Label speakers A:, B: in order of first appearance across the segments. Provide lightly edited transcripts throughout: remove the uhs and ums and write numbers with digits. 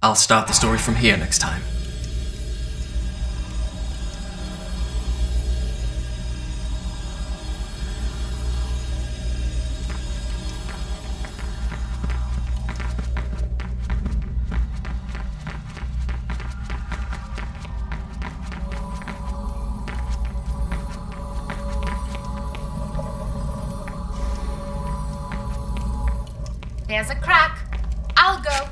A: I'll start the story from here next time.
B: There's a crack. I'll go.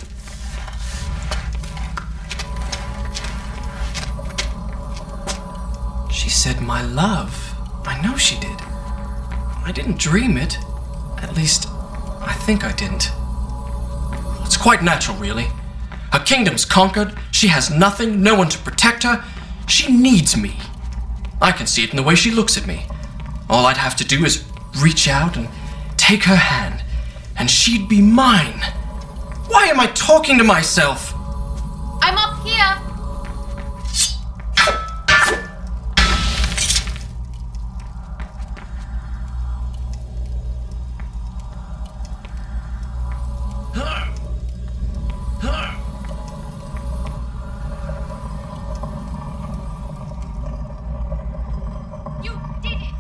A: She said my love. I know she did. I didn't dream it. At least, I think I didn't. It's quite natural, really. Her kingdom's conquered. She has nothing, no one to protect her. She needs me. I can see it in the way she looks at me. All I'd have to do is reach out and take her hand, and she'd be mine. Why am I talking to myself?
B: I'm up here. You did it.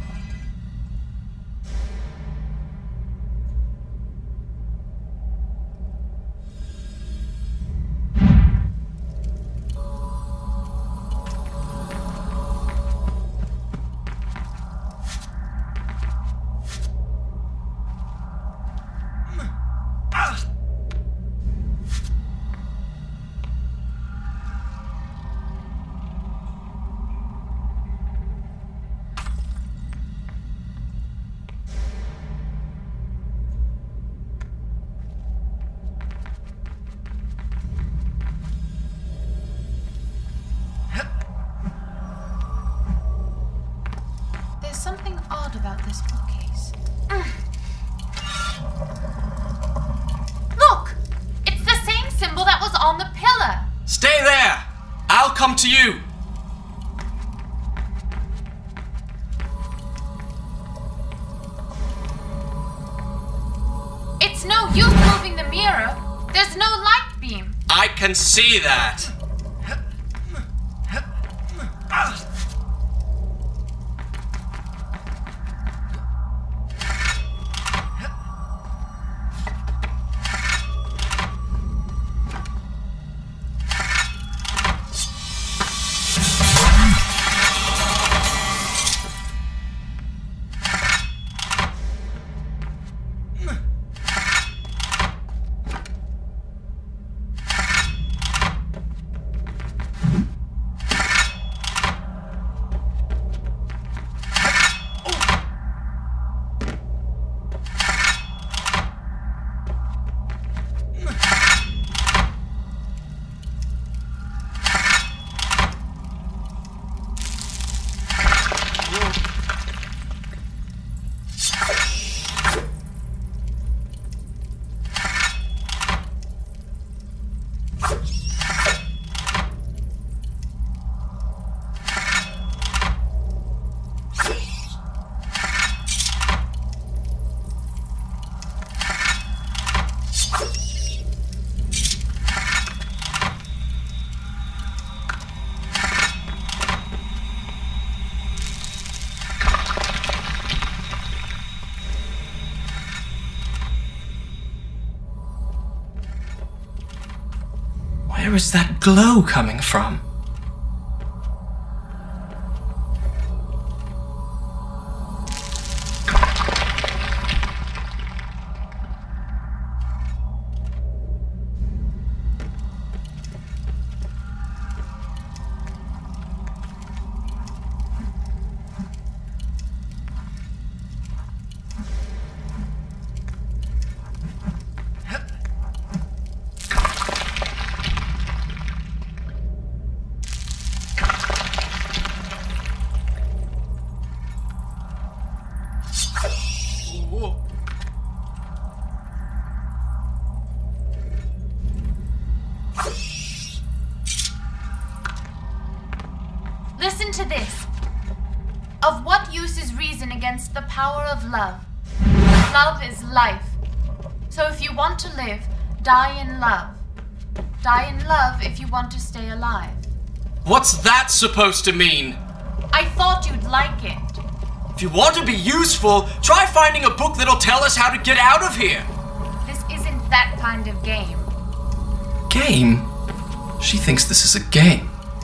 B: There's something odd about this bookcase. Look! It's the same symbol that was on the pillar.
A: Stay there! I'll come to you!
B: It's no use moving the mirror. There's no light beam.
A: I can see that! Where is that glow coming from?
B: Listen to this. Of what use is reason against the power of love? Love is life. So if you want to live, die in love. Die in love if you want to stay alive.
A: What's that supposed to mean?
B: I thought you'd like it.
A: If you want to be useful, try finding a book that'll tell us how to get out of here.
B: This isn't that kind of game.
A: Game? She thinks this is a game.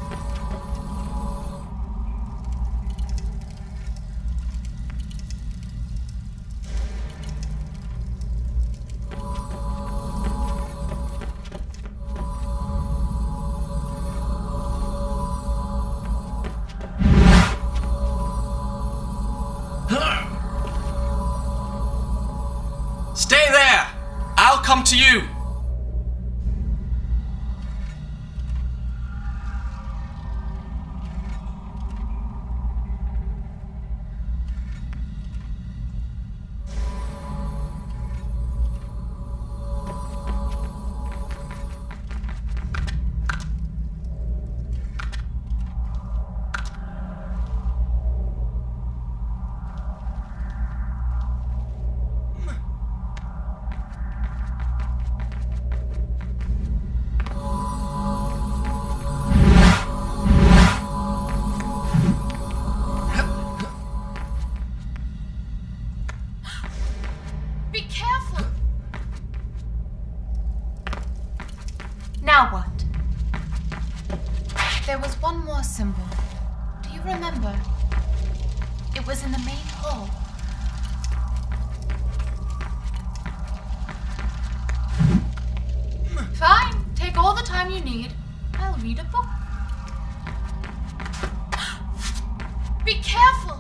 A: Stay there! I'll come to you!
B: Be careful! Now what? There was one more symbol. Do you remember? It was in the main hall. Fine. Take all the time you need. I'll read a book. Be careful!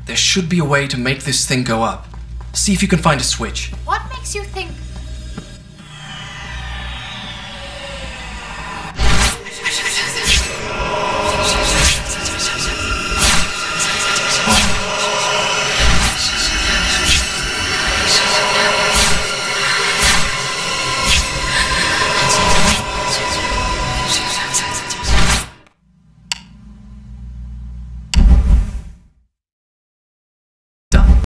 A: There should be a way to make this thing go up. See if you can find a switch.
B: What makes you think